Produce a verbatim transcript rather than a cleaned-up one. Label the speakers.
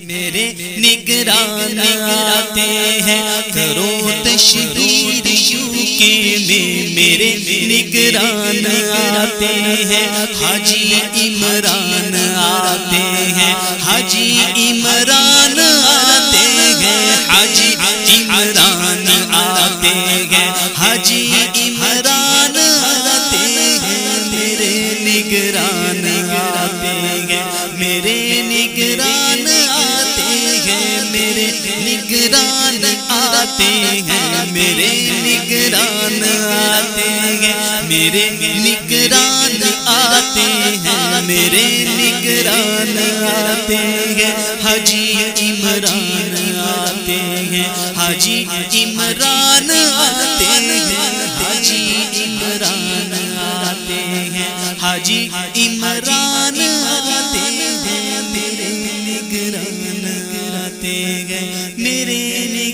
Speaker 1: میرے نگران آتے ہیں، کرو تشہیر یوں کہ میں میرے نگران آتے ہیں، حاجی عمران آتے ہیں، حاجی عمران آتے ہیں، حاجی عمران آتے ہیں، حاجی عمران آتے ہیں، میرے نگران آتے ہیں، میرے نگران آتے ہیں، میرے نگران آتے ہیں، میرے نگران آتے ہیں، میرے نگران آتے ہیں، میرے نگران آتے ہیں، حاجی عمران آتے ہیں، حاجی عمران آتے ہیں، حاجی عمران آتے ہیں، حاجی عمران آتے ہیں، میرے نگران آتے ہیں، میرے